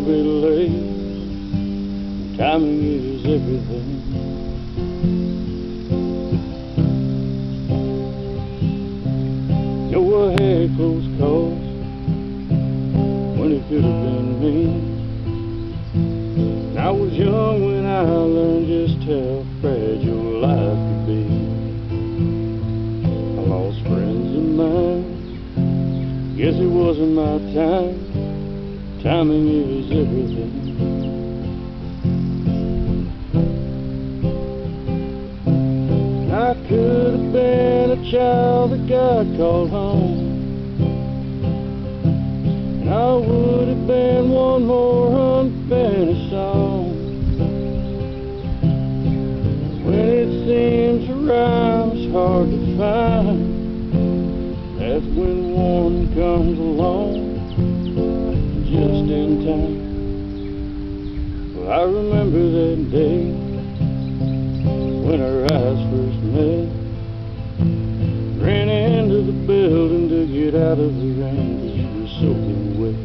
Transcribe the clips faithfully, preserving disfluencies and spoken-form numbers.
bit late. Timing is everything. Know I had close calls when it could have been me. And I was young when I learned just how fragile life could be. I lost friends of mine. Guess it wasn't my time. Timing is everything. I could have been a child that God called home, and I would have been one more unfinished song. When it seems a rhyme is hard to find, that's when one comes along just in time. Well, I remember that day when our eyes first met. Ran into the building to get out of the rain, 'cause you were soaking wet.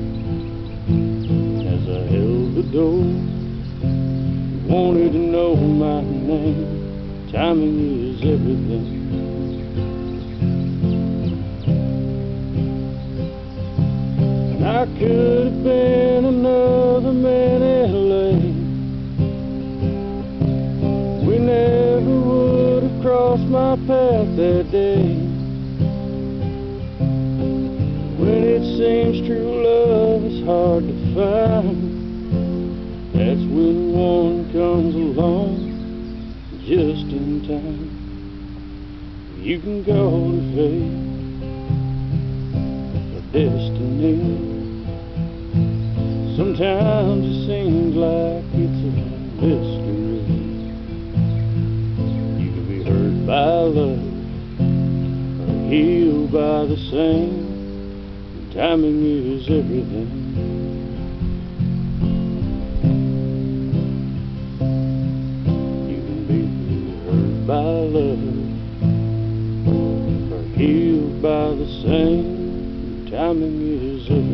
As I held the door, you wanted to know my name. Timing is everything. And I could have been another man in L A. We never would have crossed my path that day. When it seems true love is hard to find, that's when one comes along just in time. You can call it fate or destiny. Sometimes it seems like it's a mystery. By love, or healed by the same. Timing is everything. You can be hurt by love, or healed by the same. Timing is everything.